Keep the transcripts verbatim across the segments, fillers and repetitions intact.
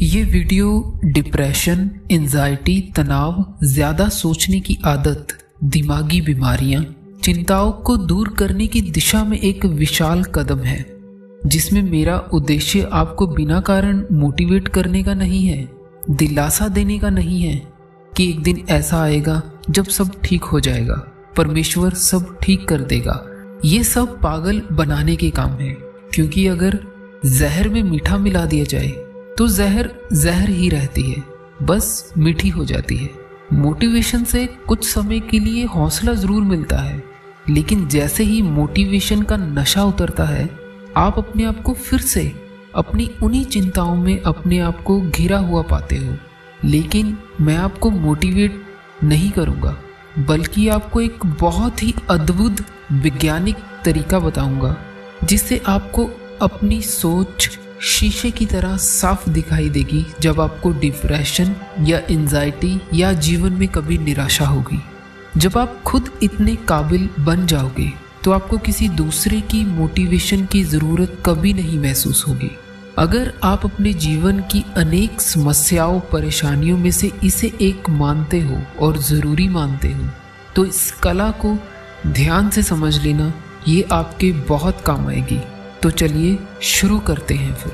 ये video depression, anxiety, तनाव, ज़्यादा सोचने की आदत, दिमागी बीमारियां, चिंताओं को दूर करने की दिशा में एक विशाल कदम है, जिसमें मेरा उद्देश्य आपको बिना कारण मोटिवेट करने का नहीं है, दिलासा देने का नहीं है कि एक दिन ऐसा आएगा जब सब ठीक हो जाएगा, परमेश्वर सब ठीक कर देगा। ये सब पागल बनाने के काम है, क्योंकि अगर जहर में मीठा मिला दिया जाए तो जहर जहर ही रहती है, बस मीठी हो जाती है। मोटिवेशन से कुछ समय के लिए हौसला जरूर मिलता है, लेकिन जैसे ही मोटिवेशन का नशा उतरता है, आप अपने आप को फिर से अपनी उन्हीं चिंताओं में अपने आप को घिरा हुआ पाते हो। लेकिन मैं आपको मोटिवेट नहीं करूँगा, बल्कि आपको एक बहुत ही अद्भुत वैज्ञानिक तरीका बताऊंगा, जिससे आपको अपनी सोच शीशे की तरह साफ दिखाई देगी जब आपको डिप्रेशन या एंजाइटी या जीवन में कभी निराशा होगी। जब आप खुद इतने काबिल बन जाओगे तो आपको किसी दूसरे की मोटिवेशन की ज़रूरत कभी नहीं महसूस होगी। अगर आप अपने जीवन की अनेक समस्याओं, परेशानियों में से इसे एक मानते हो और ज़रूरी मानते हो, तो इस कला को ध्यान से समझ लेना, ये आपके बहुत काम आएगी। तो चलिए शुरू करते हैं फिर।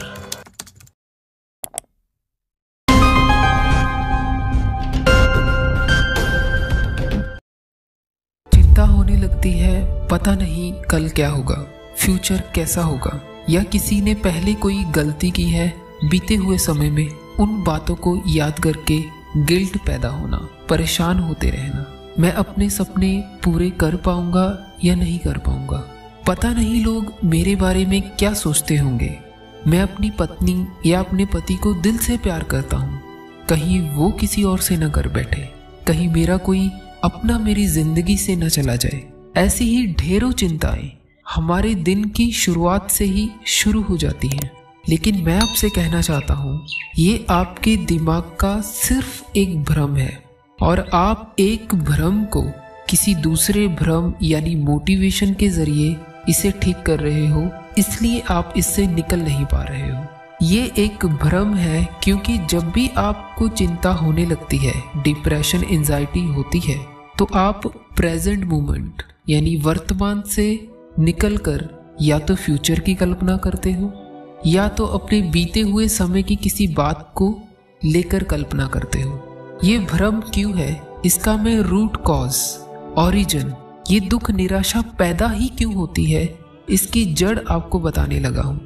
चिंता होने लगती है, पता नहीं कल क्या होगा, फ्यूचर कैसा होगा, या किसी ने पहले कोई गलती की है। बीते हुए समय में उन बातों को याद करके गिल्ट पैदा होना, परेशान होते रहना, मैं अपने सपने पूरे कर पाऊंगा या नहीं कर पाऊंगा, पता नहीं लोग मेरे बारे में क्या सोचते होंगे, मैं अपनी पत्नी या अपने पति को दिल से प्यार करता हूँ, कहीं वो किसी और से न कर बैठे, कहीं मेरा कोई अपना मेरी जिंदगी से न चला जाए। ऐसी ही ढेरों चिंताएं हमारे दिन की शुरुआत से ही शुरू हो जाती हैं। लेकिन मैं आपसे कहना चाहता हूँ, ये आपके दिमाग का सिर्फ एक भ्रम है, और आप एक भ्रम को किसी दूसरे भ्रम यानी मोटिवेशन के जरिए इसे ठीक कर रहे हो, इसलिए आप इससे निकल नहीं पा रहे हो। ये एक भ्रम है, क्योंकि जब भी आपको चिंता होने लगती है, डिप्रेशन, एंजाइटी होती है, तो आप प्रेजेंट मोमेंट यानी वर्तमान से निकलकर या तो फ्यूचर की कल्पना करते हो, या तो अपने बीते हुए समय की किसी बात को लेकर कल्पना करते हो। ये भ्रम क्यों है, इसका मैं रूट कॉज, ओरिजिन, ये दुख, निराशा पैदा ही क्यों होती है, इसकी जड़ आपको बताने लगा हूं।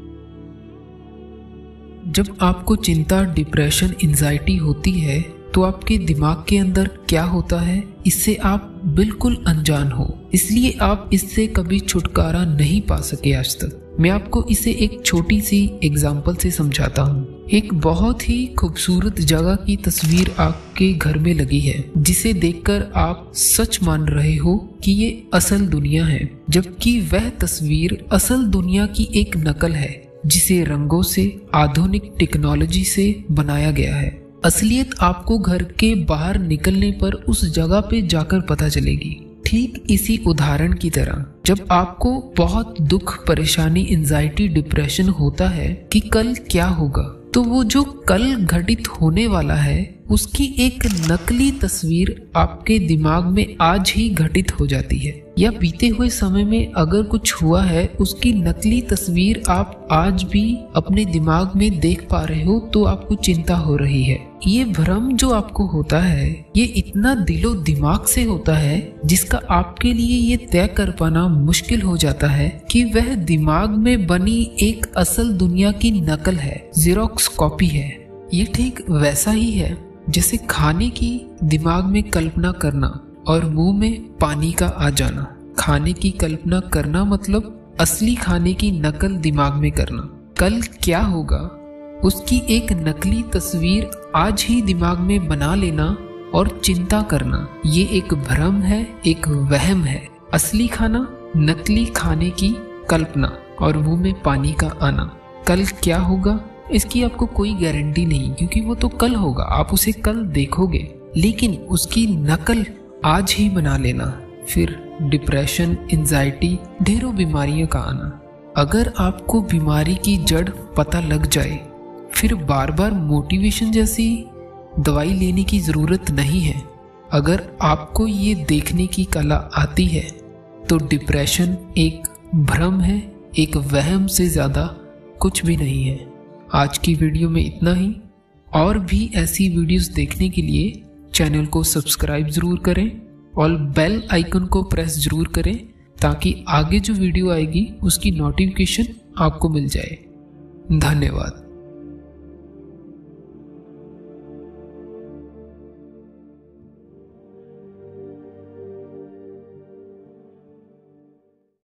जब आपको चिंता, डिप्रेशन, एंजाइटी होती है, तो आपके दिमाग के अंदर क्या होता है, इससे आप बिल्कुल अनजान हो, इसलिए आप इससे कभी छुटकारा नहीं पा सके आज तक। मैं आपको इसे एक छोटी सी एग्जाम्पल से समझाता हूँ। एक बहुत ही खूबसूरत जगह की तस्वीर आपके घर में लगी है, जिसे देखकर आप सच मान रहे हो कि ये असल दुनिया है, जबकि वह तस्वीर असल दुनिया की एक नकल है, जिसे रंगों से, आधुनिक टेक्नोलॉजी से बनाया गया है। असलियत आपको घर के बाहर निकलने पर उस जगह पे जाकर पता चलेगी। ठीक इसी उदाहरण की तरह, जब आपको बहुत दुख, परेशानी, एंजाइटी, डिप्रेशन होता है कि कल क्या होगा, तो वो जो कल घटित होने वाला है, उसकी एक नकली तस्वीर आपके दिमाग में आज ही घटित हो जाती है, या बीते हुए समय में अगर कुछ हुआ है, उसकी नकली तस्वीर आप आज भी अपने दिमाग में देख पा रहे हो, तो आपको चिंता हो रही है। ये भ्रम जो आपको होता है, ये इतना दिलो दिमाग से होता है, जिसका आपके लिए ये तय कर पाना मुश्किल हो जाता है कि वह दिमाग में बनी एक असल दुनिया की नकल है, जेरोक्स कॉपी है। ये ठीक वैसा ही है जैसे खाने की दिमाग में कल्पना करना और मुंह में पानी का आ जाना। खाने की कल्पना करना मतलब असली खाने की नकल दिमाग में करना। कल क्या होगा, उसकी एक नकली तस्वीर आज ही दिमाग में बना लेना और चिंता करना, ये एक भ्रम है, एक वहम है। असली खाना, नकली खाने की कल्पना और मुंह में पानी का आना। कल क्या होगा, इसकी आपको कोई गारंटी नहीं, क्योंकि वो तो कल होगा, आप उसे कल देखोगे, लेकिन उसकी नकल आज ही बना लेना। फिर डिप्रेशन, एंजाइटी, ढेरों बीमारियों का आना। अगर आपको बीमारी की जड़ पता लग जाए, फिर बार बार मोटिवेशन जैसी दवाई लेने की ज़रूरत नहीं है। अगर आपको ये देखने की कला आती है तो डिप्रेशन एक भ्रम है, एक वहम से ज़्यादा कुछ भी नहीं है। आज की वीडियो में इतना ही। और भी ऐसी वीडियोस देखने के लिए चैनल को सब्सक्राइब ज़रूर करें और बेल आइकन को प्रेस ज़रूर करें ताकि आगे जो वीडियो आएगी उसकी नोटिफिकेशन आपको मिल जाए। धन्यवाद।